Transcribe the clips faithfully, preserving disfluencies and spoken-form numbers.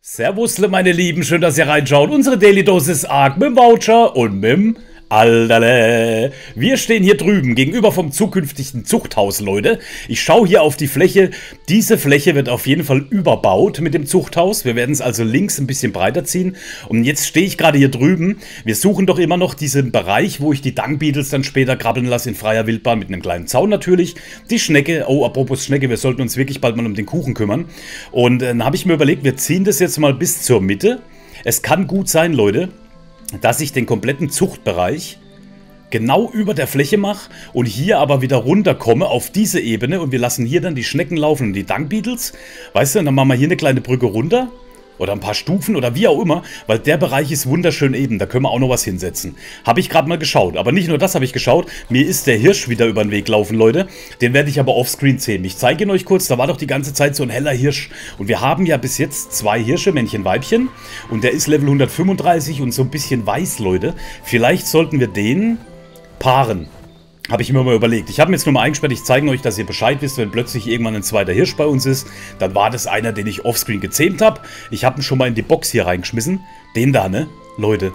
Servusle, meine Lieben, schön, dass ihr reinschaut. Unsere Daily Dosis Arc mit dem Voucher und mit dem Alterle. Wir stehen hier drüben gegenüber vom zukünftigen Zuchthaus, Leute. Ich schaue hier auf die Fläche. Diese Fläche wird auf jeden Fall überbaut mit dem Zuchthaus. Wir werden es also links ein bisschen breiter ziehen. Und jetzt stehe ich gerade hier drüben. Wir suchen doch immer noch diesen Bereich, wo ich die Dung Beetles dann später krabbeln lasse in freier Wildbahn mit einem kleinen Zaun natürlich. Die Schnecke, oh, apropos Schnecke, wir sollten uns wirklich bald mal um den Kuchen kümmern. Und dann habe ich mir überlegt, wir ziehen das jetzt mal bis zur Mitte. Es kann gut sein, Leute, dass ich den kompletten Zuchtbereich genau über der Fläche mache und hier aber wieder runterkomme auf diese Ebene und wir lassen hier dann die Schnecken laufen und die Dung Beetles. Weißt du, dann machen wir hier eine kleine Brücke runter oder ein paar Stufen oder wie auch immer, weil der Bereich ist wunderschön eben, da können wir auch noch was hinsetzen. Habe ich gerade mal geschaut, aber nicht nur das habe ich geschaut, mir ist der Hirsch wieder über den Weg laufen, Leute. Den werde ich aber offscreen sehen. Ich zeige ihn euch kurz, da war doch die ganze Zeit so ein heller Hirsch. Und wir haben ja bis jetzt zwei Hirsche, Männchen, Weibchen. Und der ist Level hundertfünfunddreißig und so ein bisschen weiß, Leute. Vielleicht sollten wir den paaren. Habe ich mir mal überlegt. Ich habe mir jetzt nur mal eingesperrt, ich zeige euch, dass ihr Bescheid wisst, wenn plötzlich irgendwann ein zweiter Hirsch bei uns ist. Dann war das einer, den ich offscreen gezähmt habe. Ich habe ihn schon mal in die Box hier reingeschmissen. Den da, ne? Leute.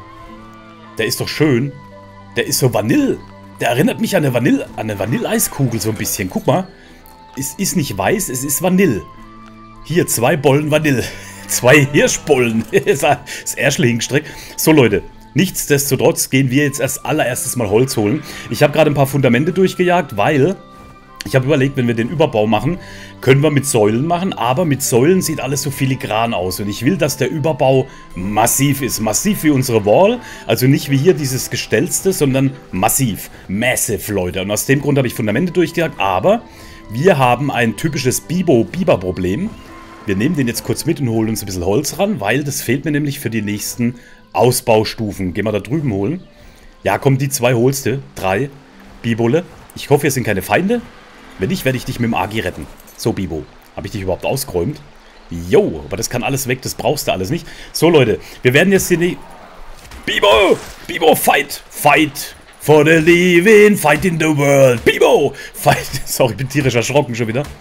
Der ist doch schön. Der ist so Vanille. Der erinnert mich an eine Vanille, an eine Vanilleeiskugel so ein bisschen. Guck mal. Es ist nicht weiß, es ist Vanille. Hier, zwei Bollen Vanille. Zwei Hirschbollen. Das Ärschle hingestreckt. So, Leute. Nichtsdestotrotz gehen wir jetzt erst allererstes mal Holz holen. Ich habe gerade ein paar Fundamente durchgejagt, weil ich habe überlegt, wenn wir den Überbau machen, können wir mit Säulen machen, aber mit Säulen sieht alles so filigran aus. Und ich will, dass der Überbau massiv ist. Massiv wie unsere Wall, also nicht wie hier dieses Gestelzte, sondern massiv. Massive, Leute. Und aus dem Grund habe ich Fundamente durchgejagt, aber wir haben ein typisches Bibo-Biber-Problem. Wir nehmen den jetzt kurz mit und holen uns ein bisschen Holz ran, weil das fehlt mir nämlich für die nächsten Ausbaustufen. Gehen wir da drüben holen. Ja, komm, die zwei holst du. Drei. Bibole. Ich hoffe, wir sind keine Feinde. Wenn nicht, werde ich dich mit dem Agi retten. So, Bibo. Habe ich dich überhaupt ausgeräumt? Jo, aber das kann alles weg. Das brauchst du alles nicht. So, Leute. Wir werden jetzt hier nicht... Bibo! Bibo, fight! Fight! For the living! Fight in the world! Bibo! Fight! Sorry, ich bin tierisch erschrocken schon wieder.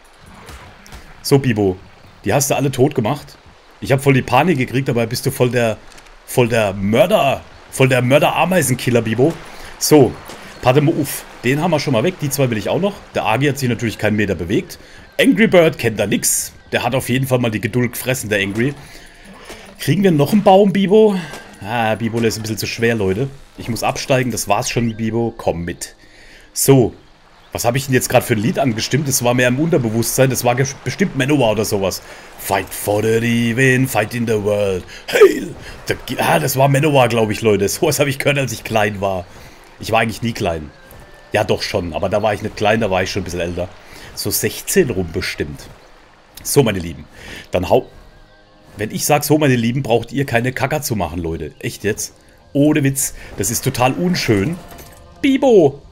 So, Bibo. Die hast du alle tot gemacht. Ich habe voll die Panik gekriegt, aber bist du voll der... Voll der Mörder, voll der Mörder-Ameisenkiller, Bibo. So, patte mal auf. Den haben wir schon mal weg. Die zwei will ich auch noch. Der Agi hat sich natürlich keinen Meter bewegt. Angry Bird kennt da nix. Der hat auf jeden Fall mal die Geduld gefressen, der Angry. Kriegen wir noch einen Baum, Bibo? Ah, Bibo, der ist ein bisschen zu schwer, Leute. Ich muss absteigen, das war's schon, Bibo. Komm mit. So, was habe ich denn jetzt gerade für ein Lied angestimmt? Das war mehr im Unterbewusstsein. Das war bestimmt Manowar oder sowas. Fight for the living, fight in the world. Hail! Ah, das war Manowar, glaube ich, Leute. So was habe ich gehört, als ich klein war. Ich war eigentlich nie klein. Ja, doch schon. Aber da war ich nicht klein, da war ich schon ein bisschen älter. So sechzehn rum bestimmt. So, meine Lieben. Dann hau... Wenn ich sage, so, meine Lieben, braucht ihr keine Kacker zu machen, Leute. Echt jetzt? Ohne Witz. Das ist total unschön. Bibo!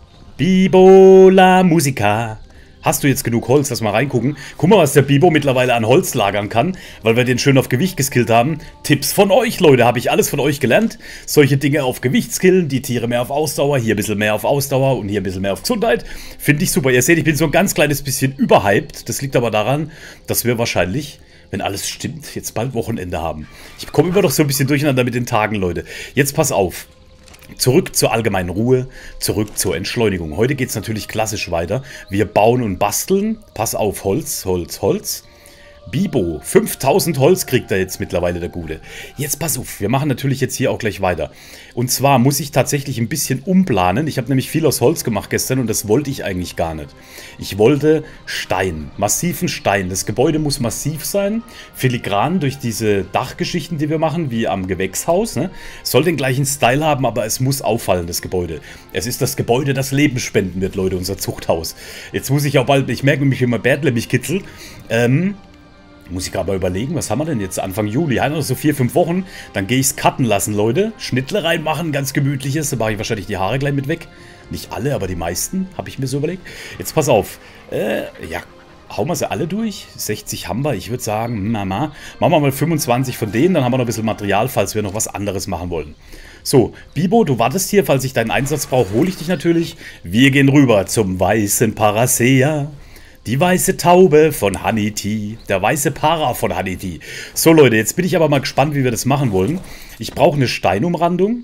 Bibo la Musica. Hast du jetzt genug Holz? Lass mal reingucken. Guck mal, was der Bibo mittlerweile an Holz lagern kann, weil wir den schön auf Gewicht geskillt haben. Tipps von euch, Leute. Habe ich alles von euch gelernt. Solche Dinge auf Gewicht skillen, die Tiere mehr auf Ausdauer, hier ein bisschen mehr auf Ausdauer und hier ein bisschen mehr auf Gesundheit. Finde ich super. Ihr seht, ich bin so ein ganz kleines bisschen überhyped. Das liegt aber daran, dass wir wahrscheinlich, wenn alles stimmt, jetzt bald Wochenende haben. Ich komme immer noch so ein bisschen durcheinander mit den Tagen, Leute. Jetzt pass auf. Zurück zur allgemeinen Ruhe, zurück zur Entschleunigung. Heute geht es natürlich klassisch weiter. Wir bauen und basteln. Pass auf, Holz, Holz, Holz. Bibo, fünftausend Holz kriegt er jetzt mittlerweile, der Gute. Jetzt pass auf, wir machen natürlich jetzt hier auch gleich weiter. Und zwar muss ich tatsächlich ein bisschen umplanen. Ich habe nämlich viel aus Holz gemacht gestern und das wollte ich eigentlich gar nicht. Ich wollte Stein, massiven Stein. Das Gebäude muss massiv sein, filigran durch diese Dachgeschichten, die wir machen, wie am Gewächshaus. Ne? Soll den gleichen Style haben, aber es muss auffallen, das Gebäude. Es ist das Gebäude, das Leben spenden wird, Leute, unser Zuchthaus. Jetzt muss ich auch bald, ich merke nämlich, wie mein Bärtle mich kitzelt, ähm... Muss ich gerade mal überlegen, was haben wir denn jetzt? Anfang Juli, halt noch so vier, fünf Wochen. Dann gehe ich es cutten lassen, Leute. Schnittle reinmachen, ganz gemütliches. Dann mache ich wahrscheinlich die Haare gleich mit weg. Nicht alle, aber die meisten, habe ich mir so überlegt. Jetzt pass auf. Äh, ja, hauen wir sie alle durch? sechzig haben wir. Ich würde sagen, Mama, machen wir mal fünfundzwanzig von denen. Dann haben wir noch ein bisschen Material, falls wir noch was anderes machen wollen. So, Bibo, du wartest hier. Falls ich deinen Einsatz brauche, hole ich dich natürlich. Wir gehen rüber zum weißen Paracea. Die weiße Taube von Haniti. Der weiße Para von Haniti. So Leute, jetzt bin ich aber mal gespannt, wie wir das machen wollen. Ich brauche eine Steinumrandung.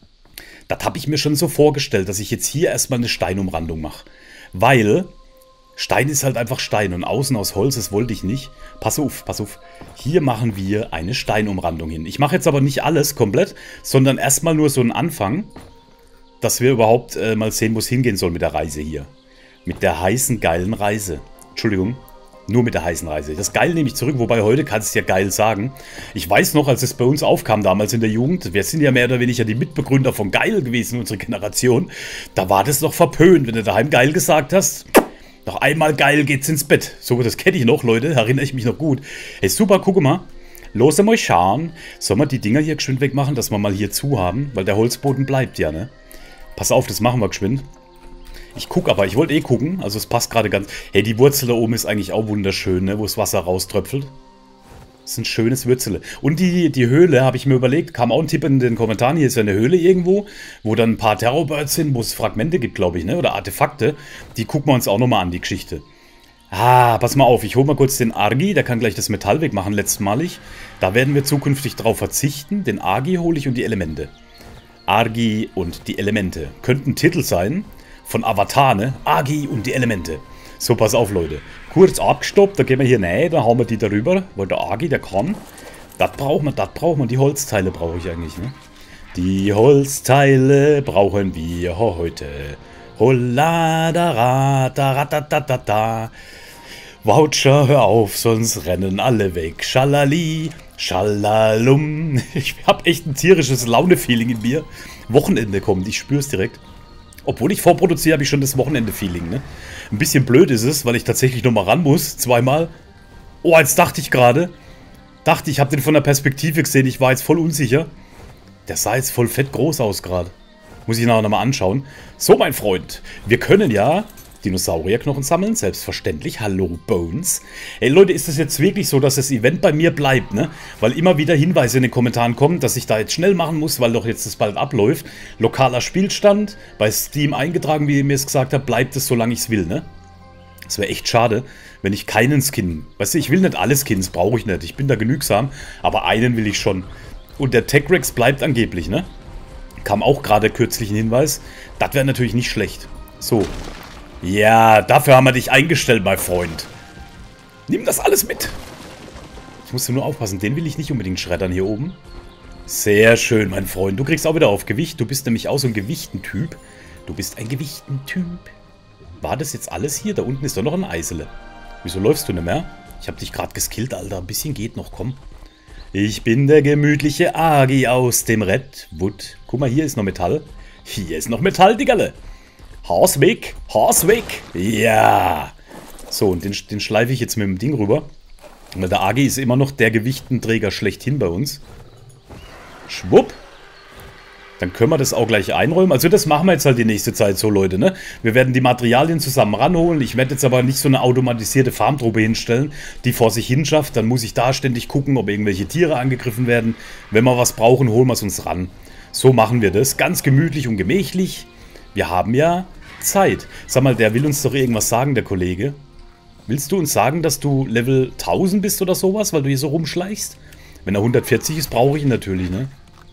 Das habe ich mir schon so vorgestellt, dass ich jetzt hier erstmal eine Steinumrandung mache. Weil Stein ist halt einfach Stein und außen aus Holz, das wollte ich nicht. Pass auf, pass auf. Hier machen wir eine Steinumrandung hin. Ich mache jetzt aber nicht alles komplett, sondern erstmal nur so einen Anfang, dass wir überhaupt äh, mal sehen, wo es hingehen soll mit der Reise hier. Mit der heißen, geilen Reise. Entschuldigung, nur mit der heißen Reise. Das Geil nehme ich zurück, wobei heute kannst du ja geil sagen. Ich weiß noch, als es bei uns aufkam damals in der Jugend, wir sind ja mehr oder weniger die Mitbegründer von Geil gewesen, unsere Generation. Da war das noch verpönt, wenn du daheim geil gesagt hast. Noch einmal geil geht's ins Bett. So, das kenne ich noch, Leute, erinnere ich mich noch gut. Hey, super, guck mal. Los mal schauen. Sollen wir die Dinger hier geschwind wegmachen, dass wir mal hier zu haben? Weil der Holzboden bleibt ja, ne? Pass auf, das machen wir geschwind. Ich gucke aber, ich wollte eh gucken, also es passt gerade ganz... Hey, die Wurzel da oben ist eigentlich auch wunderschön, ne, wo das Wasser rauströpfelt. Das ist ein schönes Würzele. Und die, die Höhle, habe ich mir überlegt, kam auch ein Tipp in den Kommentaren, hier ist ja eine Höhle irgendwo, wo dann ein paar Terrorbirds sind, wo es Fragmente gibt, glaube ich, ne, oder Artefakte. Die gucken wir uns auch nochmal an, die Geschichte. Ah, pass mal auf, ich hole mal kurz den Argi, der kann gleich das Metall wegmachen, letztmalig. Da werden wir zukünftig drauf verzichten. Den Argi hole ich und die Elemente. Argi und die Elemente. Könnten Titel sein von Avatar, ne? Argi und die Elemente. So, pass auf, Leute. Kurz abgestoppt, da gehen wir hier rein, da hauen wir die darüber, weil der Argi, der kann. Das brauchen wir, das brauchen wir. Die Holzteile brauche ich eigentlich, ne? Die Holzteile brauchen wir heute. Holla, da, ra, da, ra, da, da, da, da. Voucher, hör auf, sonst rennen alle weg. Schalali, schalalum. Ich habe echt ein tierisches Laune-Feeling in mir. Wochenende kommt, ich spüre es direkt. Obwohl ich vorproduziere, habe ich schon das Wochenende-Feeling, ne? Ein bisschen blöd ist es, weil ich tatsächlich nochmal ran muss, zweimal. Oh, jetzt dachte ich gerade. Dachte, ich habe den von der Perspektive gesehen, ich war jetzt voll unsicher. Der sah jetzt voll fett groß aus gerade. Muss ich nachher nochmal anschauen. So, mein Freund, wir können ja Dinosaurierknochen sammeln, selbstverständlich. Hallo, Bones. Ey, Leute, ist das jetzt wirklich so, dass das Event bei mir bleibt, ne? Weil immer wieder Hinweise in den Kommentaren kommen, dass ich da jetzt schnell machen muss, weil doch jetzt das bald abläuft. Lokaler Spielstand, bei Steam eingetragen, wie ihr mir es gesagt habt, bleibt es, solange ich es will, ne? Das wäre echt schade, wenn ich keinen Skin... Weißt du, ich will nicht alle Skins, brauche ich nicht. Ich bin da genügsam, aber einen will ich schon. Und der Tech-Rex bleibt angeblich, ne? Kam auch gerade kürzlich ein Hinweis. Das wäre natürlich nicht schlecht. So. Ja, dafür haben wir dich eingestellt, mein Freund. Nimm das alles mit. Ich muss nur aufpassen, den will ich nicht unbedingt schreddern hier oben. Sehr schön, mein Freund. Du kriegst auch wieder auf Gewicht. Du bist nämlich auch so ein Gewichtentyp. Du bist ein Gewichtentyp. War das jetzt alles hier? Da unten ist doch noch ein Eisele. Wieso läufst du nicht mehr? Ich habe dich gerade geskillt, Alter. Ein bisschen geht noch, komm. Ich bin der gemütliche Agi aus dem Redwood. Guck mal, hier ist noch Metall. Hier ist noch Metall, Diggerle. Haus weg, Haus weg. Ja. So, und den, den schleife ich jetzt mit dem Ding rüber. Weil der Agi ist immer noch der Gewichtenträger schlechthin bei uns. Schwupp. Dann können wir das auch gleich einräumen. Also das machen wir jetzt halt die nächste Zeit so, Leute, ne? Wir werden die Materialien zusammen ranholen. Ich werde jetzt aber nicht so eine automatisierte Farmtruppe hinstellen, die vor sich hinschafft. Dann muss ich da ständig gucken, ob irgendwelche Tiere angegriffen werden. Wenn wir was brauchen, holen wir es uns ran. So machen wir das. Ganz gemütlich und gemächlich. Wir haben ja Zeit. Sag mal, der will uns doch irgendwas sagen, der Kollege. Willst du uns sagen, dass du Level tausend bist oder sowas, weil du hier so rumschleichst? Wenn er hundertvierzig ist, brauche ich ihn natürlich, ne?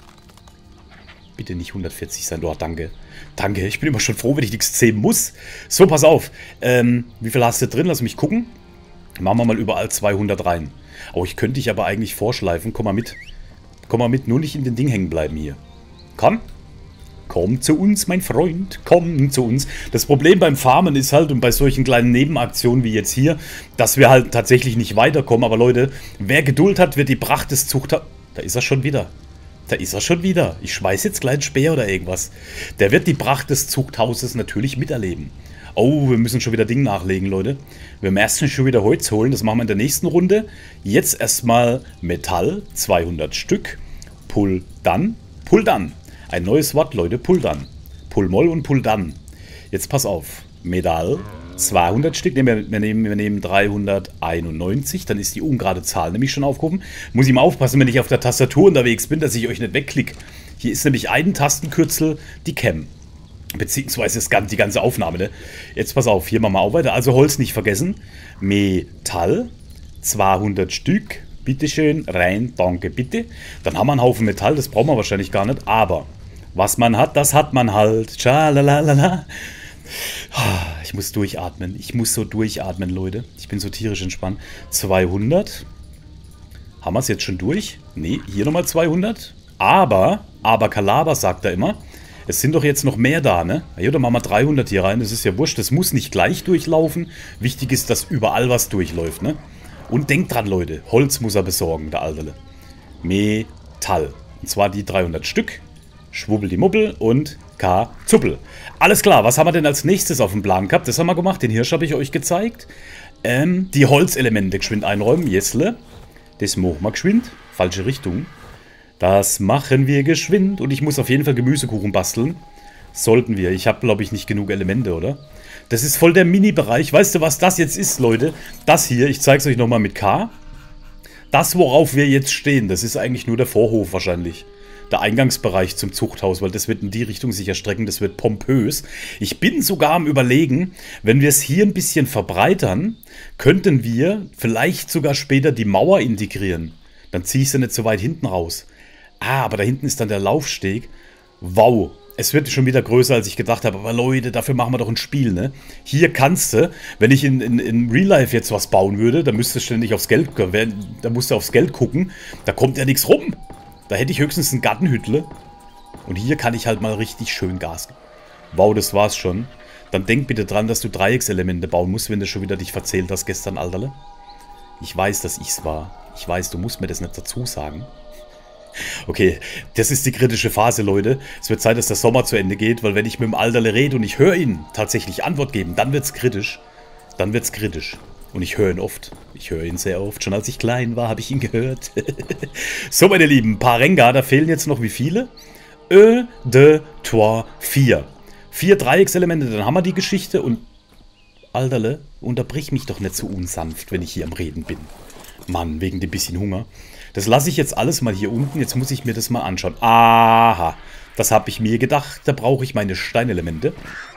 Bitte nicht hundertvierzig sein, doch, danke. Danke, ich bin immer schon froh, wenn ich nichts zähmen muss. So, pass auf. Ähm, wie viel hast du drin? Lass mich gucken. Machen wir mal überall zweihundert rein. Oh, ich könnte dich aber eigentlich vorschleifen. Komm mal mit. Komm mal mit, nur nicht in den Ding hängen bleiben hier. Komm. Komm zu uns, mein Freund, komm zu uns. Das Problem beim Farmen ist halt, und bei solchen kleinen Nebenaktionen wie jetzt hier, dass wir halt tatsächlich nicht weiterkommen. Aber Leute, wer Geduld hat, wird die Pracht des Zuchters... Da ist er schon wieder. Da ist er schon wieder. Ich schmeiß jetzt gleich einen Speer oder irgendwas. Der wird die Pracht des Zuchthauses natürlich miterleben. Oh, wir müssen schon wieder Ding nachlegen, Leute. Wir müssen schon wieder Holz holen. Das machen wir in der nächsten Runde. Jetzt erstmal Metall, zweihundert Stück. Pull dann, pull dann. Ein neues Wort, Leute, pull dann. Pull moll und pull dann. Jetzt pass auf. Metall, zweihundert Stück. Wir nehmen, wir nehmen dreihunderteinundneunzig. Dann ist die ungerade Zahl nämlich schon aufgehoben. Muss ich mal aufpassen, wenn ich auf der Tastatur unterwegs bin, dass ich euch nicht wegklicke. Hier ist nämlich ein Tastenkürzel, die Cam. Beziehungsweise die ganze Aufnahme, ne? Jetzt pass auf, hier machen wir auch weiter. Also Holz nicht vergessen. Metall. zweihundert Stück. Bitteschön, rein, danke, bitte. Dann haben wir einen Haufen Metall, das brauchen wir wahrscheinlich gar nicht. Aber was man hat, das hat man halt. Tschalalala. Ich muss durchatmen. Ich muss so durchatmen, Leute. Ich bin so tierisch entspannt. zweihundert. Haben wir es jetzt schon durch? Nee, hier nochmal zweihundert. Aber, aber Kalaber sagt er immer, es sind doch jetzt noch mehr da, ne? Ja, dann machen wir dreihundert hier rein. Das ist ja wurscht. Das muss nicht gleich durchlaufen. Wichtig ist, dass überall was durchläuft, ne? Und denkt dran, Leute. Holz muss er besorgen, der Alterle. Metall. Und zwar die dreihundert Stück. Schwubbeldimubbel und K-Zuppel. Alles klar, was haben wir denn als nächstes auf dem Plan gehabt? Das haben wir gemacht. Den Hirsch habe ich euch gezeigt. Ähm, die Holzelemente geschwind einräumen. Jesle. Das machen wir geschwind. Falsche Richtung. Das machen wir geschwind. Und ich muss auf jeden Fall Gemüsekuchen basteln. Sollten wir. Ich habe, glaube ich, nicht genug Elemente, oder? Das ist voll der Mini-Bereich. Weißt du, was das jetzt ist, Leute? Das hier, ich zeige es euch nochmal mit K. Das, worauf wir jetzt stehen, das ist eigentlich nur der Vorhof wahrscheinlich. Der Eingangsbereich zum Zuchthaus, weil das wird in die Richtung sich erstrecken. Das wird pompös. Ich bin sogar am Überlegen, wenn wir es hier ein bisschen verbreitern, könnten wir vielleicht sogar später die Mauer integrieren. Dann ziehe ich sie nicht so weit hinten raus. Ah, aber da hinten ist dann der Laufsteg. Wow, es wird schon wieder größer, als ich gedacht habe. Aber Leute, dafür machen wir doch ein Spiel, ne? Hier kannst du, wenn ich in, in, in Real Life jetzt was bauen würde, da müsste ständig aufs Geld, da musst du aufs Geld gucken. Da kommt ja nichts rum. Da hätte ich höchstens ein Gartenhüttle. Und hier kann ich halt mal richtig schön Gas geben. Wow, das war's schon. Dann denk bitte dran, dass du Dreieckselemente bauen musst, wenn du schon wieder dich verzählt hast gestern, Alterle. Ich weiß, dass ich's war. Ich weiß, du musst mir das nicht dazu sagen. Okay, das ist die kritische Phase, Leute. Es wird Zeit, dass der Sommer zu Ende geht, weil wenn ich mit dem Alterle rede und ich höre ihn tatsächlich Antwort geben, dann wird's kritisch. Dann wird's kritisch. Und ich höre ihn oft. Ich höre ihn sehr oft. Schon als ich klein war, habe ich ihn gehört. So, meine Lieben, Parenga, da fehlen jetzt noch wie viele? E, de, trois, vier. Vier Dreieckselemente, dann haben wir die Geschichte und... Alterle, unterbrich mich doch nicht so unsanft, wenn ich hier am Reden bin. Mann, wegen dem bisschen Hunger. Das lasse ich jetzt alles mal hier unten. Jetzt muss ich mir das mal anschauen. Aha, das habe ich mir gedacht. Da brauche ich meine Steinelemente.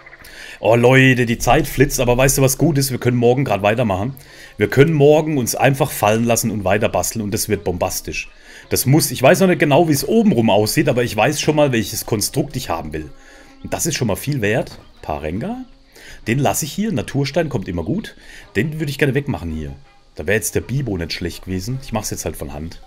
Oh Leute, die Zeit flitzt. Aber weißt du, was gut ist? Wir können morgen gerade weitermachen. Wir können morgen uns einfach fallen lassen und weiter basteln. Und das wird bombastisch. Das muss, ich weiß noch nicht genau, wie es obenrum aussieht. Aber ich weiß schon mal, welches Konstrukt ich haben will. Und das ist schon mal viel wert. Parenga. Den lasse ich hier. Naturstein kommt immer gut. Den würde ich gerne wegmachen hier. Da wäre jetzt der Bibo nicht schlecht gewesen. Ich mache es jetzt halt von Hand.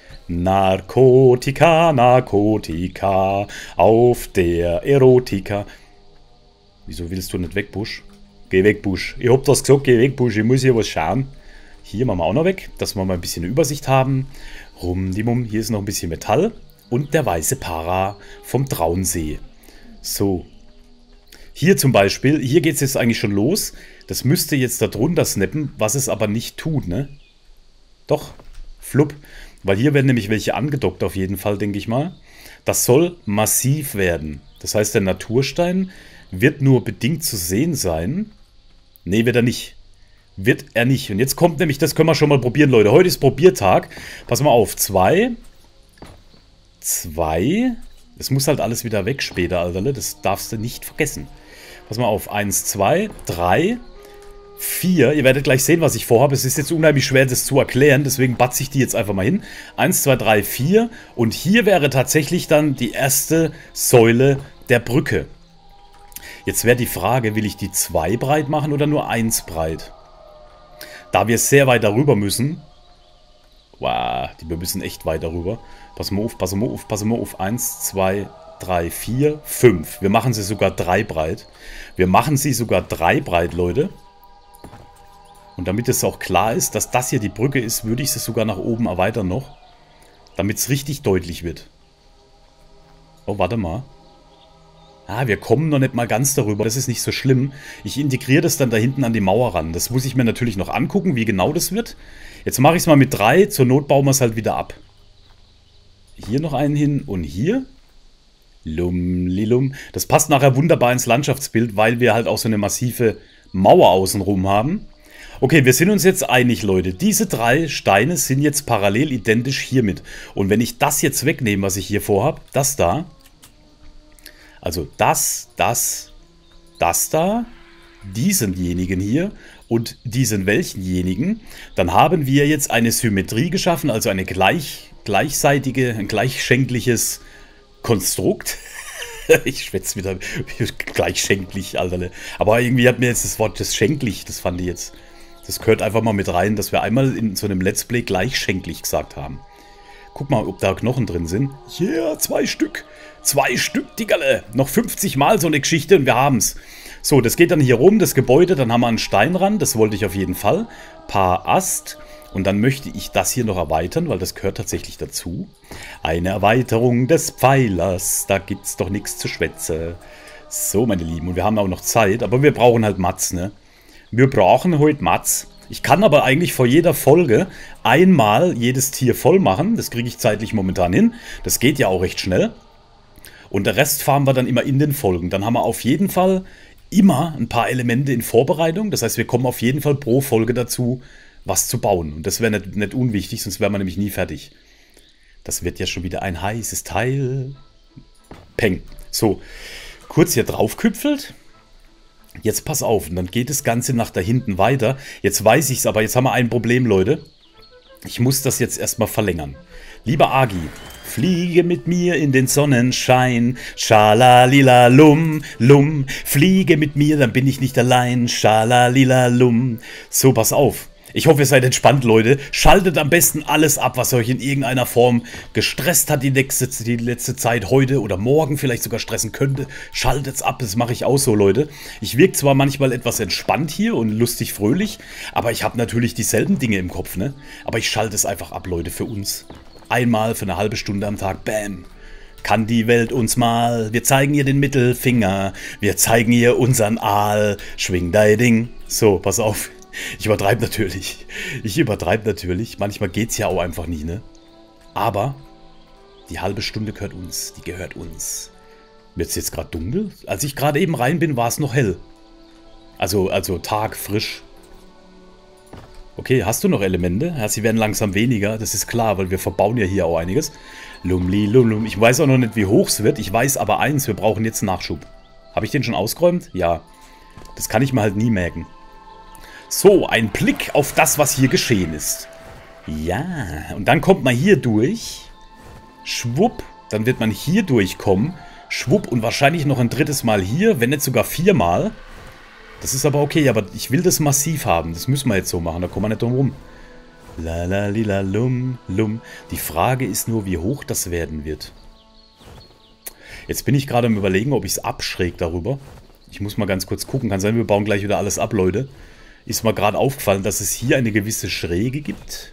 Narkotika, Narkotika, auf der Erotika. Wieso willst du nicht weg, Busch? Geh weg, Busch. Ich hab das gesagt, geh weg, Busch. Ich muss hier was schauen. Hier machen wir auch noch weg, dass wir mal ein bisschen eine Übersicht haben. Rumdimum, hier ist noch ein bisschen Metall. Und der weiße Para vom Traunsee. So. Hier zum Beispiel, hier geht es jetzt eigentlich schon los. Das müsste jetzt da drunter snappen, was es aber nicht tut, ne? Doch, flupp. Weil hier werden nämlich welche angedockt auf jeden Fall, denke ich mal. Das soll massiv werden. Das heißt, der Naturstein wird nur bedingt zu sehen sein. Ne, wird er nicht. Wird er nicht. Und jetzt kommt nämlich, das können wir schon mal probieren, Leute. Heute ist Probiertag. Pass mal auf. Zwei. Zwei. Das muss halt alles wieder weg später, Alterle. Das darfst du nicht vergessen. Pass mal auf. Eins, zwei, drei, vier. Ihr werdet gleich sehen, was ich vorhabe. Es ist jetzt unheimlich schwer, das zu erklären. Deswegen batze ich die jetzt einfach mal hin. Eins, zwei, drei, vier. Und hier wäre tatsächlich dann die erste Säule der Brücke. Jetzt wäre die Frage, will ich die zwei breit machen oder nur eins breit? Da wir sehr weit darüber müssen. Wow, die wir müssen echt weit darüber. Pass mal auf, pass mal auf, pass mal auf. Eins, zwei, drei, vier, fünf. Wir machen sie sogar drei breit. Wir machen sie sogar drei breit, Leute. Und damit es auch klar ist, dass das hier die Brücke ist, würde ich sie sogar nach oben erweitern noch. Damit es richtig deutlich wird. Oh, warte mal. Ah, wir kommen noch nicht mal ganz darüber. Das ist nicht so schlimm. Ich integriere das dann da hinten an die Mauer ran. Das muss ich mir natürlich noch angucken, wie genau das wird. Jetzt mache ich es mal mit drei. Zur Not bauen wir es halt wieder ab. Hier noch einen hin und hier. Lum, lilum. Das passt nachher wunderbar ins Landschaftsbild, weil wir halt auch so eine massive Mauer außenrum haben. Okay, wir sind uns jetzt einig, Leute. Diese drei Steine sind jetzt parallel identisch hiermit. Und wenn ich das jetzt wegnehme, was ich hier vorhabe, das da. Also das, das, das da, diesenjenigen hier und diesen welchenjenigen. Dann haben wir jetzt eine Symmetrie geschaffen, also eine gleich, gleichseitige, ein gleichschenkliches Konstrukt. Ich schwätze wieder gleichschenklich, Alter. Aber irgendwie hat mir jetzt das Wort das schenklich, das fand ich jetzt. Das gehört einfach mal mit rein, dass wir einmal in so einem Let's Play gleichschenklich gesagt haben. Guck mal, ob da Knochen drin sind. Yeah, zwei Stück. Zwei Stück, Diggerle. Noch fünfzig Mal so eine Geschichte und wir haben's. So, das geht dann hier rum, das Gebäude. Dann haben wir einen Stein ran. Das wollte ich auf jeden Fall. Paar Ast. Und dann möchte ich das hier noch erweitern, weil das gehört tatsächlich dazu. Eine Erweiterung des Pfeilers. Da gibt's doch nichts zu schwätzen. So, meine Lieben. Und wir haben auch noch Zeit. Aber wir brauchen halt Mats, ne? Wir brauchen heute Mats. Ich kann aber eigentlich vor jeder Folge einmal jedes Tier voll machen. Das kriege ich zeitlich momentan hin. Das geht ja auch recht schnell. Und der Rest fahren wir dann immer in den Folgen. Dann haben wir auf jeden Fall immer ein paar Elemente in Vorbereitung. Das heißt, wir kommen auf jeden Fall pro Folge dazu, was zu bauen. Und das wäre nicht, nicht unwichtig, sonst wären wir nämlich nie fertig. Das wird ja schon wieder ein heißes Teil. Peng. So, kurz hier draufküpfelt. Jetzt pass auf, und dann geht das Ganze nach da hinten weiter. Jetzt weiß ich es, aber jetzt haben wir ein Problem, Leute. Ich muss das jetzt erstmal verlängern. Lieber Agi, fliege mit mir in den Sonnenschein. Schalalila lum, lum. Fliege mit mir, dann bin ich nicht allein. Schalalila lum. So, pass auf. Ich hoffe, ihr seid entspannt, Leute. Schaltet am besten alles ab, was euch in irgendeiner Form gestresst hat die, nächste, die letzte Zeit, heute oder morgen vielleicht sogar stressen könnte. Schaltet's ab, das mache ich auch so, Leute. Ich wirke zwar manchmal etwas entspannt hier und lustig fröhlich, aber ich habe natürlich dieselben Dinge im Kopf, ne? Aber ich schalte es einfach ab, Leute, für uns. Einmal für eine halbe Stunde am Tag, bam. Kann die Welt uns mal, wir zeigen ihr den Mittelfinger, wir zeigen ihr unseren Aal, schwing dein Ding. So, pass auf. Ich übertreibe natürlich. Ich übertreibe natürlich. Manchmal geht es ja auch einfach nicht, ne? Aber die halbe Stunde gehört uns. Die gehört uns. Wird es jetzt gerade dunkel? Als ich gerade eben rein bin, war es noch hell. Also, also Tag, frisch. Okay, hast du noch Elemente? Ja, sie werden langsam weniger. Das ist klar, weil wir verbauen ja hier auch einiges. Lumli, lum, lum. Ich weiß auch noch nicht, wie hoch es wird. Ich weiß aber eins, wir brauchen jetzt Nachschub. Habe ich den schon ausgeräumt? Ja. Das kann ich mir halt nie merken. So, ein Blick auf das, was hier geschehen ist. Ja, und dann kommt man hier durch. Schwupp, dann wird man hier durchkommen. Schwupp und wahrscheinlich noch ein drittes Mal hier, wenn nicht sogar viermal. Das ist aber okay, aber ich will das massiv haben. Das müssen wir jetzt so machen, da kommen wir nicht drum rum. La la lila lum lum. Die Frage ist nur, wie hoch das werden wird. Jetzt bin ich gerade am Überlegen, ob ich es abschräg darüber. Ich muss mal ganz kurz gucken. Kann sein, wir bauen gleich wieder alles ab, Leute. Ist mir gerade aufgefallen, dass es hier eine gewisse Schräge gibt.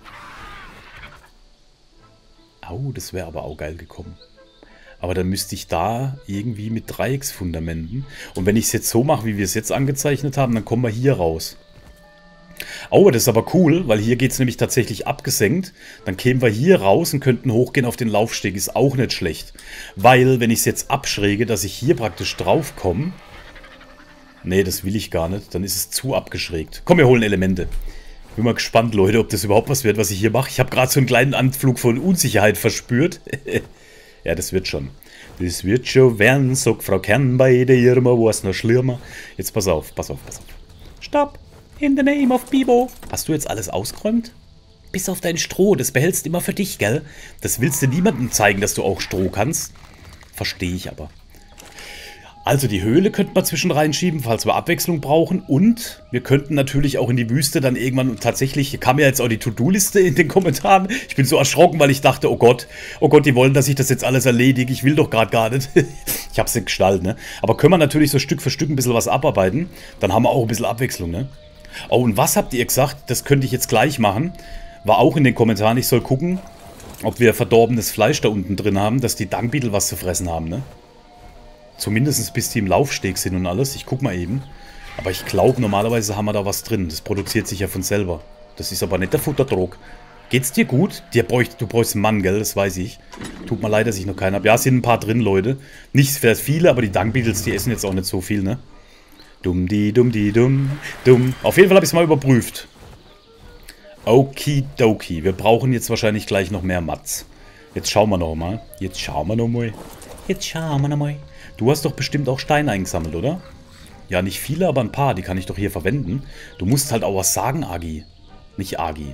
Au, das wäre aber auch geil gekommen. Aber dann müsste ich da irgendwie mit Dreiecksfundamenten. Und wenn ich es jetzt so mache, wie wir es jetzt angezeichnet haben, dann kommen wir hier raus. Oh, das ist aber cool, weil hier geht es nämlich tatsächlich abgesenkt. Dann kämen wir hier raus und könnten hochgehen auf den Laufsteg. Ist auch nicht schlecht. Weil, wenn ich es jetzt abschräge, dass ich hier praktisch drauf komme. Nee, das will ich gar nicht. Dann ist es zu abgeschrägt. Komm, wir holen Elemente. Bin mal gespannt, Leute, ob das überhaupt was wird, was ich hier mache. Ich habe gerade so einen kleinen Anflug von Unsicherheit verspürt. Ja, das wird schon. Das wird schon werden, sagt Frau Kern bei der Irma, wo es noch schlimmer. Jetzt pass auf, pass auf, pass auf. Stopp! In the name of Bibo. Hast du jetzt alles ausgeräumt? Bis auf dein Stroh, das behältst du immer für dich, gell? Das willst du niemandem zeigen, dass du auch Stroh kannst. Verstehe ich aber. Also die Höhle könnten wir zwischen reinschieben, falls wir Abwechslung brauchen. Und wir könnten natürlich auch in die Wüste dann irgendwann tatsächlich, hier kam ja jetzt auch die To-Do-Liste in den Kommentaren. Ich bin so erschrocken, weil ich dachte, oh Gott, oh Gott, die wollen, dass ich das jetzt alles erledige. Ich will doch gerade gar nicht. Ich hab's nicht gestaltet, ne? Aber können wir natürlich so Stück für Stück ein bisschen was abarbeiten. Dann haben wir auch ein bisschen Abwechslung, ne? Oh, und was habt ihr gesagt? Das könnte ich jetzt gleich machen. War auch in den Kommentaren, ich soll gucken, ob wir verdorbenes Fleisch da unten drin haben, dass die Dangbeetle was zu fressen haben, ne? Zumindest bis die im Laufsteg sind und alles. Ich guck mal eben. Aber ich glaube, normalerweise haben wir da was drin. Das produziert sich ja von selber. Das ist aber nicht der Futterdruck. Geht's dir gut? Dir bräuch, du bräuchst einen Mann, gell? Das weiß ich. Tut mir leid, dass ich noch keinen habe. Ja, es sind ein paar drin, Leute. Nicht sehr viele, aber die Dangbeetles, die essen jetzt auch nicht so viel, ne? Dumm, die, dumm, die, dumm, dumm. Auf jeden Fall habe ich es mal überprüft. Okidoki. Wir brauchen jetzt wahrscheinlich gleich noch mehr Mats. Jetzt schauen wir noch mal. Jetzt schauen wir noch mal. Jetzt schauen wir mal. Du hast doch bestimmt auch Steine eingesammelt, oder? Ja, nicht viele, aber ein paar. Die kann ich doch hier verwenden. Du musst halt auch was sagen, Agi. Nicht Agi.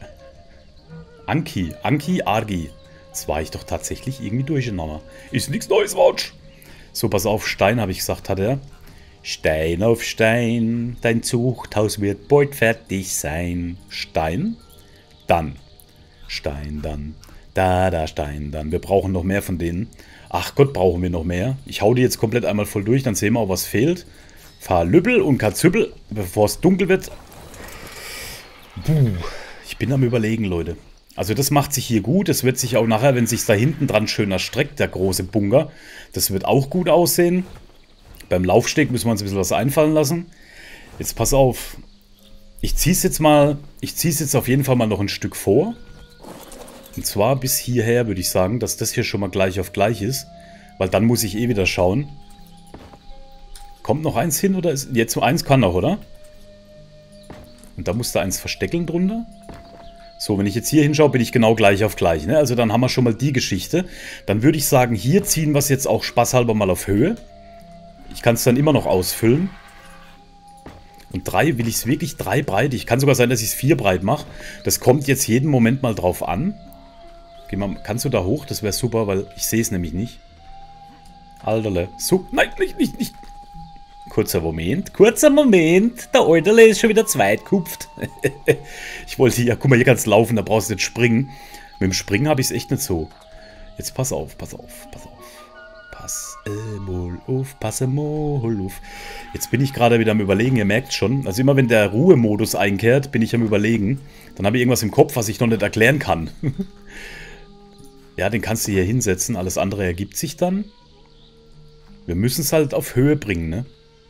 Anki. Anki, Agi. Das war ich doch tatsächlich irgendwie durcheinander. Ist nichts Neues, Watch. So, pass auf. Stein, habe ich gesagt, hat er. Stein auf Stein. Dein Zuchthaus wird bald fertig sein. Stein. Dann. Stein, dann. Da, da, Stein, dann. Wir brauchen noch mehr von denen. Ach Gott, brauchen wir noch mehr. Ich hau die jetzt komplett einmal voll durch, dann sehen wir auch, was fehlt. Fahr Lübbel und Katzüppel, bevor es dunkel wird. Puh, ich bin am Überlegen, Leute. Also das macht sich hier gut. Das wird sich auch nachher, wenn sich da hinten dran schön erstreckt, der große Bunker. Das wird auch gut aussehen. Beim Laufsteg müssen wir uns ein bisschen was einfallen lassen. Jetzt pass auf. Ich ziehe es jetzt mal, ich ziehe es jetzt auf jeden Fall mal noch ein Stück vor. Und zwar bis hierher würde ich sagen, dass das hier schon mal gleich auf gleich ist. Weil dann muss ich eh wieder schauen. Kommt noch eins hin oder ist... Jetzt so eins kann noch, oder? Und da muss da eins versteckeln drunter. So, wenn ich jetzt hier hinschaue, bin ich genau gleich auf gleich. Ne? Also dann haben wir schon mal die Geschichte. Dann würde ich sagen, hier ziehen wir es jetzt auch spaßhalber mal auf Höhe. Ich kann es dann immer noch ausfüllen. Und drei, will ich es wirklich drei breit? Ich kann sogar sein, dass ich es vier breit mache. Das kommt jetzt jeden Moment mal drauf an. Geh mal, kannst du da hoch? Das wäre super, weil ich sehe es nämlich nicht. Alterle. So, nein, nicht, nicht, nicht. Kurzer Moment, kurzer Moment. Der Alterle ist schon wieder zweitkupft. Ich wollte, ja, guck mal, hier kannst du laufen, da brauchst du nicht springen. Mit dem Springen habe ich es echt nicht so. Jetzt pass auf, pass auf, pass auf. Pass mal auf, pass mal auf. Jetzt bin ich gerade wieder am Überlegen, ihr merkt schon. Also immer wenn der Ruhemodus einkehrt, bin ich am Überlegen. Dann habe ich irgendwas im Kopf, was ich noch nicht erklären kann. Ja, den kannst du hier hinsetzen. Alles andere ergibt sich dann. Wir müssen es halt auf Höhe bringen, ne?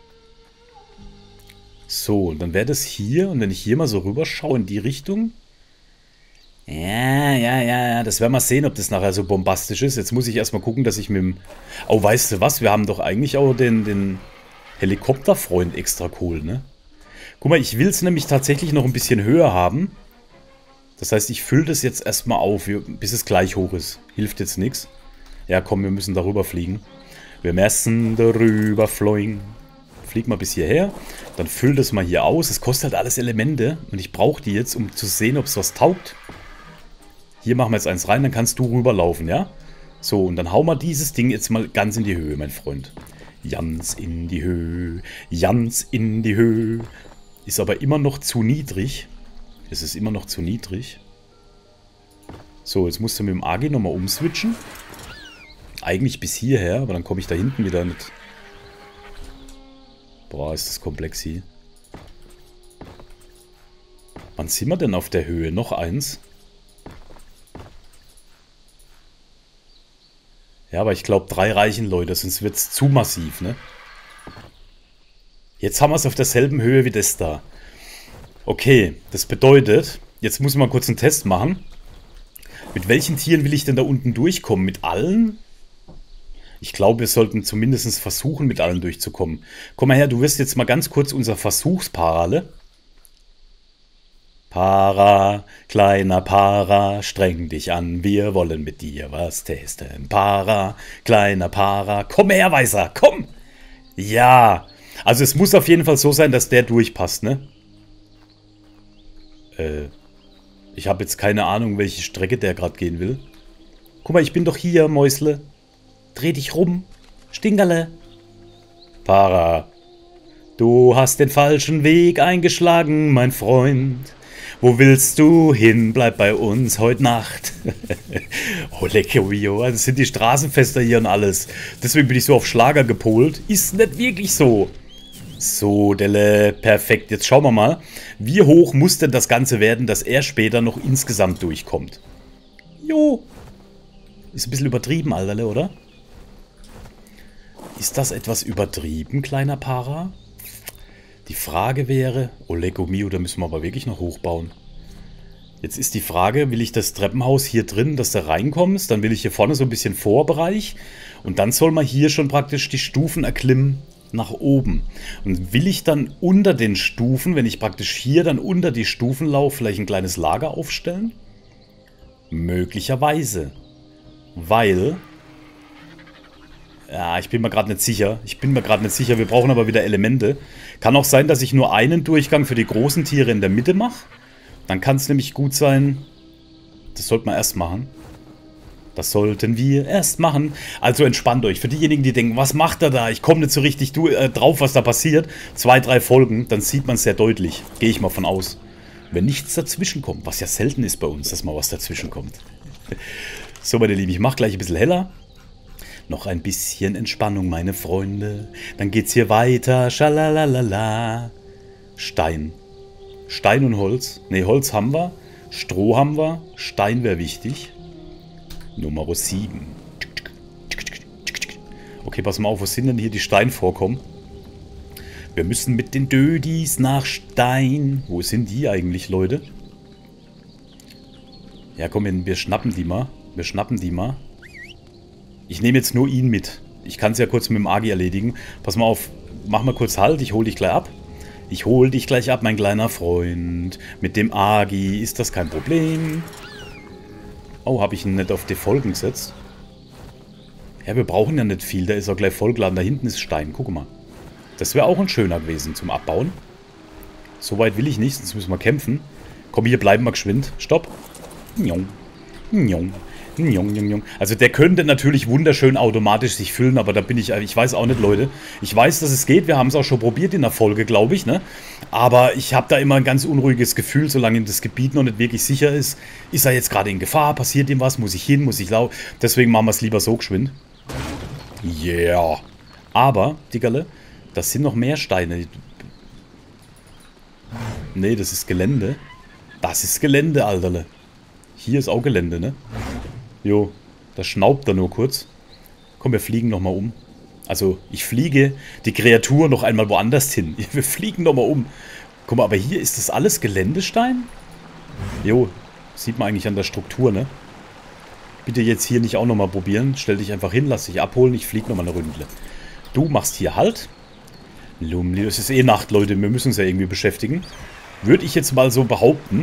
So, und dann wäre das hier. Und wenn ich hier mal so rüberschaue in die Richtung. Ja, ja, ja, ja. Das werden wir sehen, ob das nachher so bombastisch ist. Jetzt muss ich erstmal gucken, dass ich mit dem... Oh, weißt du was? Wir haben doch eigentlich auch den, den Helikopterfreund extra cool, ne? Guck mal, ich will es nämlich tatsächlich noch ein bisschen höher haben. Das heißt, ich fülle das jetzt erstmal auf, bis es gleich hoch ist. Hilft jetzt nichts. Ja, komm, wir müssen darüber fliegen. Wir müssen darüber fliegen. Flieg mal bis hierher. Dann füll das mal hier aus. Es kostet halt alles Elemente. Und ich brauche die jetzt, um zu sehen, ob es was taugt. Hier machen wir jetzt eins rein, dann kannst du rüberlaufen, ja? So, und dann hauen wir dieses Ding jetzt mal ganz in die Höhe, mein Freund. Ganz in die Höhe. Ganz in die Höhe. Ist aber immer noch zu niedrig. Es ist immer noch zu niedrig. So, jetzt musst du mit dem Agi nochmal umswitchen. Eigentlich bis hierher, aber dann komme ich da hinten wieder mit. Boah, ist das komplex hier. Wann sind wir denn auf der Höhe? Noch eins. Ja, aber ich glaube, drei reichen Leute, sonst wird es zu massiv, ne? Jetzt haben wir es auf derselben Höhe wie das da. Okay, das bedeutet, jetzt muss man kurz einen Test machen. Mit welchen Tieren will ich denn da unten durchkommen? Mit allen? Ich glaube, wir sollten zumindest versuchen, mit allen durchzukommen. Komm mal her, du wirst jetzt mal ganz kurz unser Versuchsparale. Para, kleiner Para, streng dich an, wir wollen mit dir was testen. Para, kleiner Para, komm her, Weißer, komm! Ja, also es muss auf jeden Fall so sein, dass der durchpasst, ne? Äh, ich habe jetzt keine Ahnung, welche Strecke der gerade gehen will. Guck mal, ich bin doch hier, Mäusle. Dreh dich rum, Stingerle. Para, du hast den falschen Weg eingeschlagen, mein Freund. Wo willst du hin? Bleib bei uns heute Nacht. Oh, leckerio. Das sind die Straßenfester hier und alles. Deswegen bin ich so auf Schlager gepolt. Ist nicht wirklich so. So, Delle. Perfekt. Jetzt schauen wir mal. Wie hoch muss denn das Ganze werden, dass er später noch insgesamt durchkommt? Jo. Ist ein bisschen übertrieben, Alterle, oder? Ist das etwas übertrieben, kleiner Para? Die Frage wäre, oh Lecco mio, da müssen wir aber wirklich noch hochbauen. Jetzt ist die Frage, will ich das Treppenhaus hier drin, dass du reinkommst? Dann will ich hier vorne so ein bisschen Vorbereich. Und dann soll man hier schon praktisch die Stufen erklimmen nach oben. Und will ich dann unter den Stufen, wenn ich praktisch hier dann unter die Stufen laufe, vielleicht ein kleines Lager aufstellen? Möglicherweise. Weil... Ja, ich bin mir gerade nicht sicher. Ich bin mir gerade nicht sicher. Wir brauchen aber wieder Elemente. Kann auch sein, dass ich nur einen Durchgang für die großen Tiere in der Mitte mache. Dann kann es nämlich gut sein... Das sollte man erst machen. Das sollten wir erst machen. Also entspannt euch. Für diejenigen, die denken, was macht er da? Ich komme nicht so richtig du, äh, drauf, was da passiert. Zwei, drei Folgen, dann sieht man es sehr deutlich. Gehe ich mal von aus. Wenn nichts dazwischen kommt, was ja selten ist bei uns, dass mal was dazwischen kommt. So, meine Lieben, ich mache gleich ein bisschen heller. Noch ein bisschen Entspannung, meine Freunde. Dann geht's hier weiter. Schalalalala. Stein. Stein und Holz. Ne, Holz haben wir. Stroh haben wir. Stein wäre wichtig. Nummer sieben. Okay, pass mal auf, wo sind denn hier die Steinvorkommen? Wir müssen mit den Dödis nach Stein. Wo sind die eigentlich, Leute? Ja, komm, wir schnappen die mal. Wir schnappen die mal. Ich nehme jetzt nur ihn mit. Ich kann es ja kurz mit dem Agi erledigen. Pass mal auf, mach mal kurz Halt, ich hole dich gleich ab. Ich hole dich gleich ab, mein kleiner Freund. Mit dem Agi ist das kein Problem. Oh, habe ich ihn nicht auf Defolgen gesetzt? Ja, wir brauchen ja nicht viel. Der ist auch gleich vollgeladen. Da hinten ist Stein. Guck mal. Das wäre auch ein schöner gewesen zum Abbauen. So weit will ich nicht, sonst müssen wir kämpfen. Komm, hier bleiben wir geschwind. Stopp. Njong. Njong. Njong, njong, njong. Also der könnte natürlich wunderschön automatisch sich füllen, aber da bin ich, ich weiß auch nicht, Leute. Ich weiß, dass es geht, wir haben es auch schon probiert in der Folge, glaube ich, ne? Aber ich habe da immer ein ganz unruhiges Gefühl, solange das Gebiet noch nicht wirklich sicher ist. Ist er jetzt gerade in Gefahr? Passiert ihm was? Muss ich hin? Muss ich laufen? Deswegen machen wir es lieber so geschwind. Yeah. Aber, Diggerle, das sind noch mehr Steine. Nee, das ist Gelände. Das ist Gelände, Alterle. Hier ist auch Gelände, ne? Jo, da schnaubt er nur kurz. Komm, wir fliegen nochmal um. Also, ich fliege die Kreatur noch einmal woanders hin. Wir fliegen nochmal um. Guck mal, aber hier ist das alles Geländestein? Jo, sieht man eigentlich an der Struktur, ne? Bitte jetzt hier nicht auch nochmal probieren. Stell dich einfach hin, lass dich abholen. Ich fliege nochmal eine Ründle. Du machst hier Halt. Lumli, es ist eh Nacht, Leute. Wir müssen uns ja irgendwie beschäftigen. Würde ich jetzt mal so behaupten.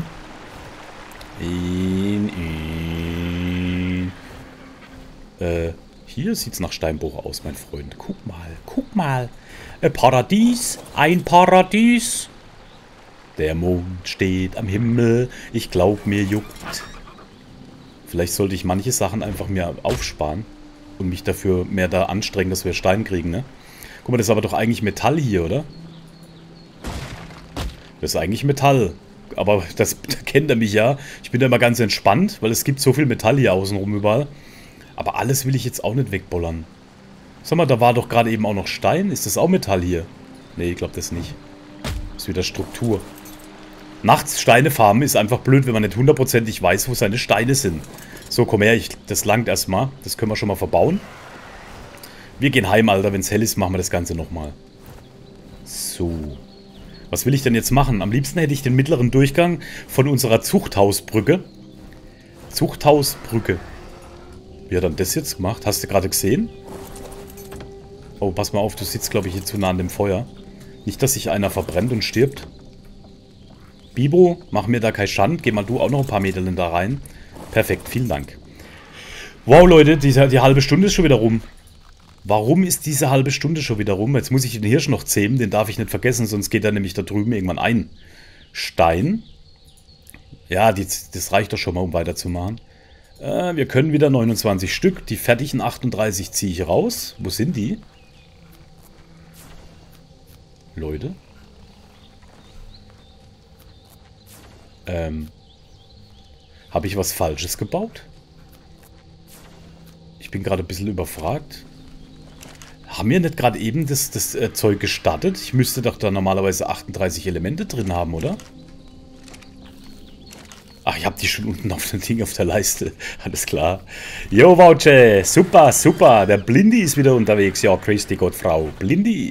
In, in. Äh, hier sieht es nach Steinbruch aus, mein Freund. Guck mal, guck mal. Ein Paradies, ein Paradies. Der Mond steht am Himmel. Ich glaub, mir juckt. Vielleicht sollte ich manche Sachen einfach mir aufsparen und mich dafür mehr da anstrengen, dass wir Stein kriegen, ne? Guck mal, das ist aber doch eigentlich Metall hier, oder? Das ist eigentlich Metall. Aber das, da kennt er mich ja. Ich bin da immer ganz entspannt, weil es gibt so viel Metall hier außenrum überall. Aber alles will ich jetzt auch nicht wegbollern. Sag mal, da war doch gerade eben auch noch Stein. Ist das auch Metall hier? Nee, ich glaube das nicht. Das ist wieder Struktur. Nachts Steine farmen ist einfach blöd, wenn man nicht hundertprozentig weiß, wo seine Steine sind. So, komm her, ich, das langt erstmal. Das können wir schon mal verbauen. Wir gehen heim, Alter. Wenn es hell ist, machen wir das Ganze nochmal. So. Was will ich denn jetzt machen? Am liebsten hätte ich den mittleren Durchgang von unserer Zuchthausbrücke. Zuchthausbrücke. Wie hat er das jetzt gemacht? Hast du gerade gesehen? Oh, pass mal auf, du sitzt, glaube ich, hier zu nah an dem Feuer. Nicht, dass sich einer verbrennt und stirbt. Bibo, mach mir da kein Schand. Geh mal du auch noch ein paar Meter da rein. Perfekt, vielen Dank. Wow, Leute, die, die halbe Stunde ist schon wieder rum. Warum ist diese halbe Stunde schon wieder rum? Jetzt muss ich den Hirsch noch zähmen, den darf ich nicht vergessen, sonst geht er nämlich da drüben irgendwann ein. Stein. Ja, die, das reicht doch schon mal, um weiterzumachen. Äh, wir können wieder neunundzwanzig Stück. Die fertigen achtunddreißig ziehe ich raus. Wo sind die? Leute? Ähm. Habe ich was Falsches gebaut? Ich bin gerade ein bisschen überfragt. Haben wir nicht gerade eben das, das äh, Zeug gestartet? Ich müsste doch da normalerweise achtunddreißig Elemente drin haben, oder? Ach, ich habe die schon unten auf dem Ding auf der Leiste. Alles klar. Jo, Voucher. Super, super. Der Blindy ist wieder unterwegs. Ja, Christi Gott, Frau. Blindy.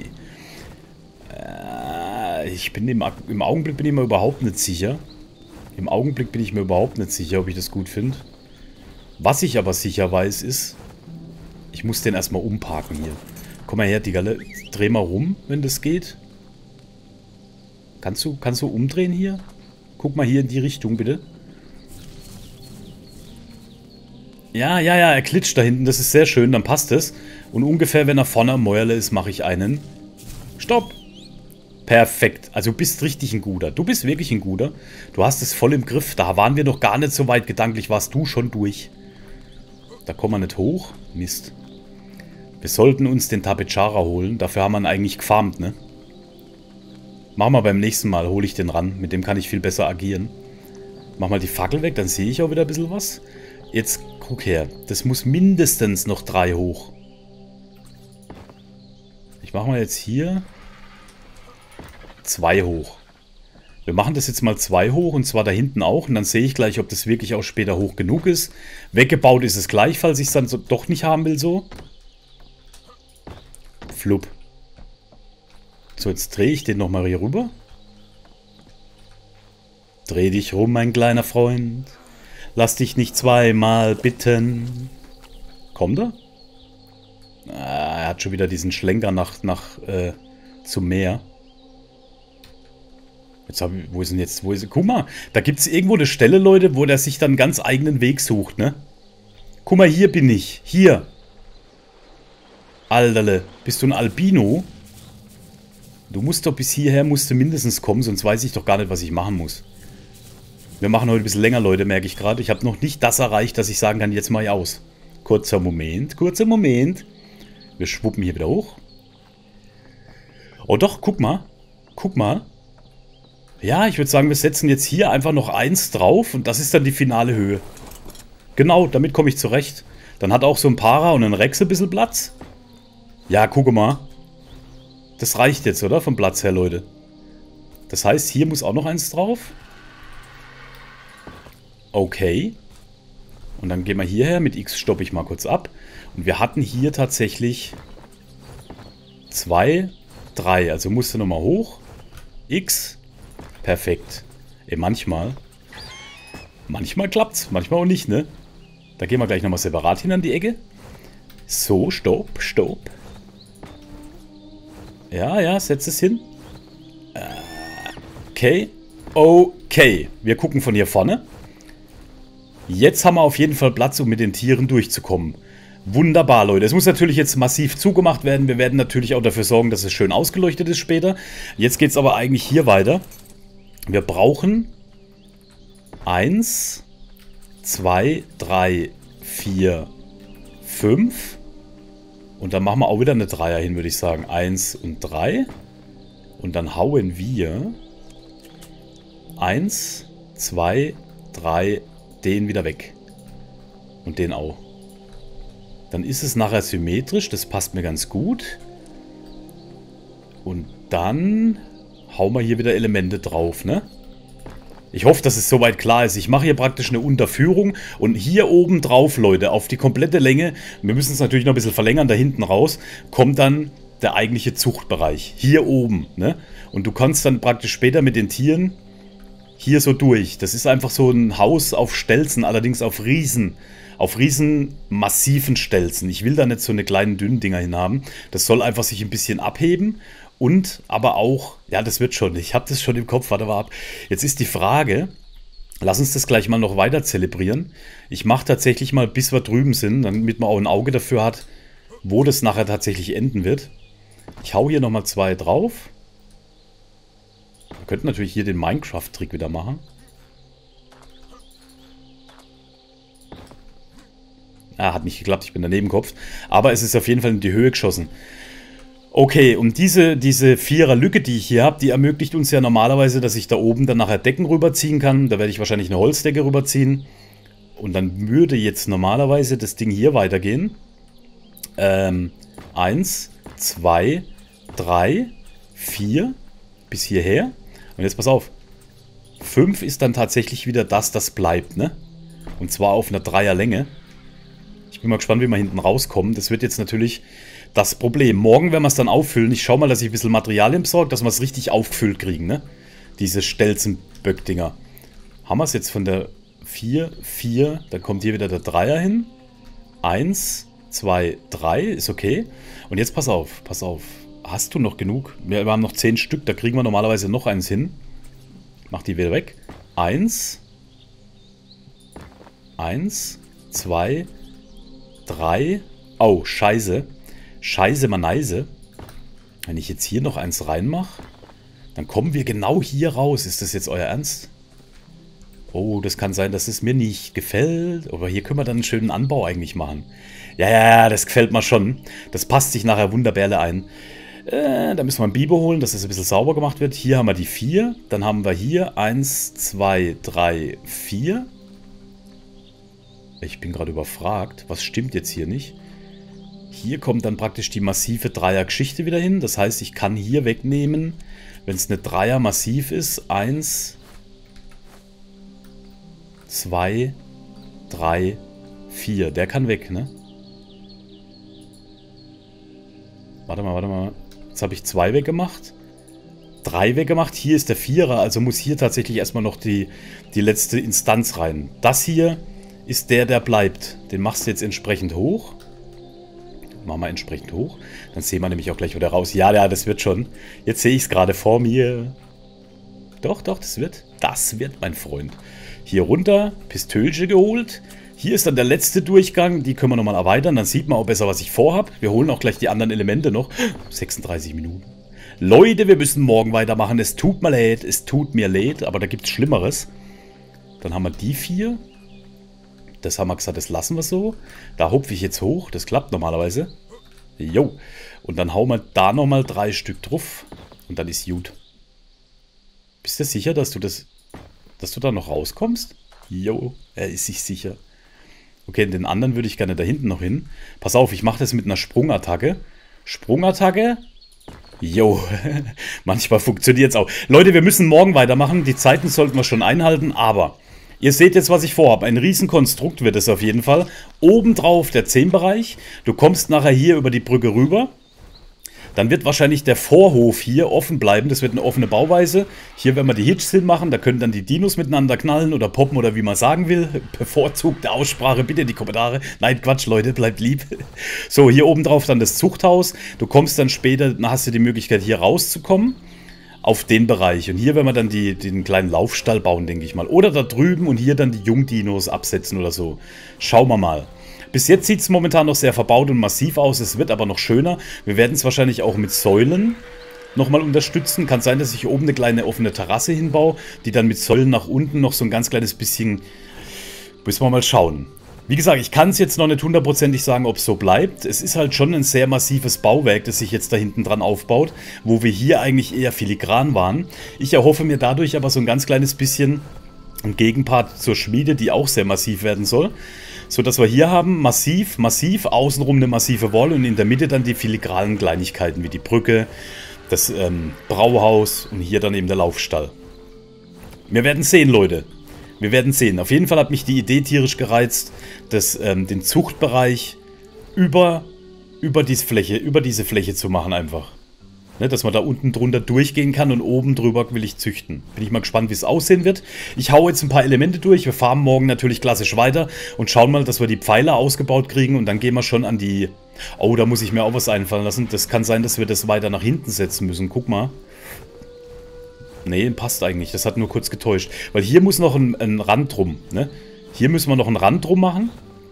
Äh, ich bin im, im Augenblick bin ich mir überhaupt nicht sicher. Im Augenblick bin ich mir überhaupt nicht sicher, ob ich das gut finde. Was ich aber sicher weiß, ist, ich muss den erstmal umparken hier. Komm mal her, Diggerle. Dreh mal rum, wenn das geht. Kannst du, kannst du umdrehen hier? Guck mal hier in die Richtung, bitte. Ja, ja, ja, er klitscht da hinten. Das ist sehr schön, dann passt es. Und ungefähr, wenn er vorne am Mäuerle ist, mache ich einen... Stopp! Perfekt. Also du bist richtig ein Guter. Du bist wirklich ein Guter. Du hast es voll im Griff. Da waren wir noch gar nicht so weit gedanklich. Warst du schon durch. Da kommen wir nicht hoch. Mist. Wir sollten uns den Tapechara holen. Dafür haben wir ihn eigentlich gefarmt, ne? Machen wir beim nächsten Mal. Hole ich den ran. Mit dem kann ich viel besser agieren. Mach mal die Fackel weg. Dann sehe ich auch wieder ein bisschen was. Jetzt guck her. Das muss mindestens noch drei hoch. Ich mache mal jetzt hier... zwei hoch. Wir machen das jetzt mal zwei hoch und zwar da hinten auch und dann sehe ich gleich, ob das wirklich auch später hoch genug ist. Weggebaut ist es gleich, falls ich es dann so doch nicht haben will so. Flupp. So, jetzt drehe ich den nochmal hier rüber. Dreh dich rum, mein kleiner Freund. Lass dich nicht zweimal bitten. Kommt er? Ah, er hat schon wieder diesen Schlenker nach, nach äh, zum Meer. Jetzt hab ich, wo ist denn jetzt, wo ist, guck mal, da gibt es irgendwo eine Stelle, Leute, wo der sich dann einen ganz eigenen Weg sucht, ne? Guck mal, hier bin ich, hier. Alterle, bist du ein Albino? Du musst doch bis hierher, musst du mindestens kommen, sonst weiß ich doch gar nicht, was ich machen muss. Wir machen heute ein bisschen länger, Leute, merke ich gerade. Ich habe noch nicht das erreicht, dass ich sagen kann, jetzt mache ich aus. Kurzer Moment, kurzer Moment. Wir schwuppen hier wieder hoch. Oh doch, guck mal, guck mal. Ja, ich würde sagen, wir setzen jetzt hier einfach noch eins drauf und das ist dann die finale Höhe. Genau, damit komme ich zurecht. Dann hat auch so ein Para und ein Rex ein bisschen Platz. Ja, gucke mal. Das reicht jetzt, oder? Vom Platz her, Leute. Das heißt, hier muss auch noch eins drauf. Okay. Und dann gehen wir hierher. Mit X stoppe ich mal kurz ab. Und wir hatten hier tatsächlich zwei, drei. Also musste nochmal hoch. X. Perfekt. Ey, manchmal. Manchmal klappt's, manchmal auch nicht, ne? Da gehen wir gleich nochmal separat hin an die Ecke. So, stopp, stopp. Ja, ja, setz es hin. Okay. Okay. Wir gucken von hier vorne. Jetzt haben wir auf jeden Fall Platz, um mit den Tieren durchzukommen. Wunderbar, Leute. Es muss natürlich jetzt massiv zugemacht werden. Wir werden natürlich auch dafür sorgen, dass es schön ausgeleuchtet ist später. Jetzt geht es aber eigentlich hier weiter. Wir brauchen eins, zwei, drei, vier, fünf. Und dann machen wir auch wieder eine Dreier hin, würde ich sagen. eins und drei. Und dann hauen wir eins, zwei, drei, den wieder weg. Und den auch. Dann ist es nachher symmetrisch. Das passt mir ganz gut. Und dann hauen wir hier wieder Elemente drauf, ne? Ich hoffe, dass es soweit klar ist. Ich mache hier praktisch eine Unterführung und hier oben drauf, Leute, auf die komplette Länge, wir müssen es natürlich noch ein bisschen verlängern, da hinten raus, kommt dann der eigentliche Zuchtbereich. Hier oben, ne? Und du kannst dann praktisch später mit den Tieren hier so durch. Das ist einfach so ein Haus auf Stelzen, allerdings auf Riesen, auf riesen massiven Stelzen. Ich will da nicht so eine kleinen dünnen Dinger hin haben. Das soll einfach sich ein bisschen abheben. Und aber auch, ja, das wird schon, ich habe das schon im Kopf, warte mal ab. Jetzt ist die Frage, lass uns das gleich mal noch weiter zelebrieren. Ich mache tatsächlich mal, bis wir drüben sind, damit man auch ein Auge dafür hat, wo das nachher tatsächlich enden wird. Ich hau hier nochmal zwei drauf. Wir könnten natürlich hier den Minecraft-Trick wieder machen. Ah, hat nicht geklappt, ich bin daneben Kopf. Aber es ist auf jeden Fall in die Höhe geschossen. Okay, und diese, diese Vierer-Lücke, die ich hier habe, die ermöglicht uns ja normalerweise, dass ich da oben dann nachher Decken rüberziehen kann. Da werde ich wahrscheinlich eine Holzdecke rüberziehen. Und dann würde jetzt normalerweise das Ding hier weitergehen. Ähm, eins, zwei, drei, vier, bis hierher. Und jetzt pass auf. fünf ist dann tatsächlich wieder das, das bleibt, ne? Und zwar auf einer Dreierlänge. Ich bin mal gespannt, wie wir hinten rauskommen. Das wird jetzt natürlich das Problem. Morgen werden wir es dann auffüllen. Ich schaue mal, dass ich ein bisschen Materialien besorge, dass wir es richtig aufgefüllt kriegen, ne? Diese Stelzenböck-Dinger. Haben wir es jetzt von der vier, vier, dann kommt hier wieder der Dreier hin. eins, zwei, drei, ist okay. Und jetzt pass auf, pass auf. Hast du noch genug? Wir haben noch zehn Stück, da kriegen wir normalerweise noch eins hin. Mach die wieder weg. eins, eins, zwei, drei. Oh, scheiße. Scheiße, Maneise. Wenn ich jetzt hier noch eins reinmache, dann kommen wir genau hier raus. Ist das jetzt euer Ernst? Oh, das kann sein, dass es mir nicht gefällt. Aber hier können wir dann einen schönen Anbau eigentlich machen. Ja, ja, ja, das gefällt mir schon. Das passt sich nachher wunderbärle ein. Äh, da müssen wir einen Biber holen, dass das ein bisschen sauber gemacht wird. Hier haben wir die vier. Dann haben wir hier eins, zwei, drei, vier. Ich bin gerade überfragt. Was stimmt jetzt hier nicht? Hier kommt dann praktisch die massive Dreier-Geschichte wieder hin. Das heißt, ich kann hier wegnehmen, wenn es eine Dreier massiv ist. eins, zwei, drei, vier. Der kann weg, ne? Warte mal, warte mal. Jetzt habe ich zwei weggemacht. drei weggemacht. Hier ist der Vierer, also muss hier tatsächlich erstmal noch die, die letzte Instanz rein. Das hier ist der, der bleibt. Den machst du jetzt entsprechend hoch. Machen wir entsprechend hoch. Dann sehen wir nämlich auch gleich wieder raus. Ja, ja, das wird schon. Jetzt sehe ich es gerade vor mir. Doch, doch, das wird. Das wird, mein Freund. Hier runter, Pistölche geholt. Hier ist dann der letzte Durchgang. Die können wir nochmal erweitern. Dann sieht man auch besser, was ich vorhabe. Wir holen auch gleich die anderen Elemente noch. sechsunddreißig Minuten. Leute, wir müssen morgen weitermachen. Es tut mir leid. Es tut mir leid. Aber da gibt es Schlimmeres. Dann haben wir die vier. Das haben wir gesagt, das lassen wir so. Da hupfe ich jetzt hoch. Das klappt normalerweise. Jo. Und dann hauen wir da nochmal drei Stück drauf. Und dann ist gut. Bist du sicher, dass du das, dass du da noch rauskommst? Jo, er ist sich sicher. Okay, den anderen würde ich gerne da hinten noch hin. Pass auf, ich mache das mit einer Sprungattacke. Sprungattacke. Jo, manchmal funktioniert es auch. Leute, wir müssen morgen weitermachen. Die Zeiten sollten wir schon einhalten, aber ihr seht jetzt, was ich vorhabe. Ein Riesenkonstrukt wird es auf jeden Fall. Obendrauf der zehn-Bereich. Du kommst nachher hier über die Brücke rüber. Dann wird wahrscheinlich der Vorhof hier offen bleiben. Das wird eine offene Bauweise. Hier werden wir die Hitchs hinmachen. Da können dann die Dinos miteinander knallen oder poppen oder wie man sagen will. Bevorzugte Aussprache, bitte in die Kommentare. Nein, Quatsch, Leute, bleibt lieb. So, hier oben drauf dann das Zuchthaus. Du kommst dann später, dann hast du die Möglichkeit hier rauszukommen. Auf den Bereich. Und hier werden wir dann die, den kleinen Laufstall bauen, denke ich mal. Oder da drüben und hier dann die Jungdinos absetzen oder so. Schauen wir mal. Bis jetzt sieht es momentan noch sehr verbaut und massiv aus. Es wird aber noch schöner. Wir werden es wahrscheinlich auch mit Säulen nochmal unterstützen. Kann sein, dass ich oben eine kleine offene Terrasse hinbaue, die dann mit Säulen nach unten noch so ein ganz kleines bisschen... Müssen wir mal schauen. Wie gesagt, ich kann es jetzt noch nicht hundertprozentig sagen, ob es so bleibt. Es ist halt schon ein sehr massives Bauwerk, das sich jetzt da hinten dran aufbaut, wo wir hier eigentlich eher filigran waren. Ich erhoffe mir dadurch aber so ein ganz kleines bisschen einen Gegenpart zur Schmiede, die auch sehr massiv werden soll. So dass wir hier haben, massiv, massiv, außenrum eine massive Wall und in der Mitte dann die filigranen Kleinigkeiten wie die Brücke, das ähm, Brauhaus und hier dann eben der Laufstall. Wir werden sehen, Leute. Wir werden sehen. Auf jeden Fall hat mich die Idee tierisch gereizt, dass, ähm, den Zuchtbereich über, über, diese Fläche, über diese Fläche zu machen einfach. Ne, dass man da unten drunter durchgehen kann und oben drüber will ich züchten. Bin ich mal gespannt, wie es aussehen wird. Ich hau jetzt ein paar Elemente durch. Wir farmen morgen natürlich klassisch weiter und schauen mal, dass wir die Pfeiler ausgebaut kriegen. Und dann gehen wir schon an die... Oh, da muss ich mir auch was einfallen lassen. Das kann sein, dass wir das weiter nach hinten setzen müssen. Guck mal. Nee, passt eigentlich. Das hat nur kurz getäuscht. Weil hier muss noch ein, ein Rand drum. Ne? Hier müssen wir noch einen Rand drum machen.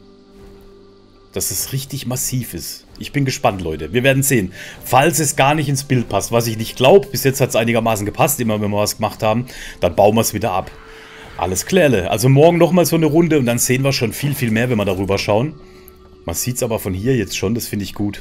Dass es richtig massiv ist. Ich bin gespannt, Leute. Wir werden sehen. Falls es gar nicht ins Bild passt, was ich nicht glaube, bis jetzt hat es einigermaßen gepasst, immer wenn wir was gemacht haben, dann bauen wir es wieder ab. Alles klärle. Also morgen nochmal so eine Runde und dann sehen wir schon viel, viel mehr, wenn wir darüber schauen. Man sieht es aber von hier jetzt schon, das finde ich gut.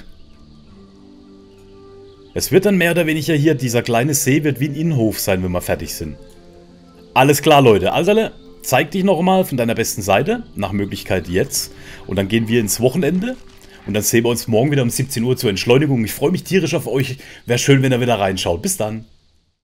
Es wird dann mehr oder weniger hier, dieser kleine See wird wie ein Innenhof sein, wenn wir fertig sind. Alles klar, Leute. Also, zeig dich nochmal von deiner besten Seite, nach Möglichkeit jetzt. Und dann gehen wir ins Wochenende. Und dann sehen wir uns morgen wieder um siebzehn Uhr zur Entschleunigung. Ich freue mich tierisch auf euch. Wäre schön, wenn ihr wieder reinschaut. Bis dann.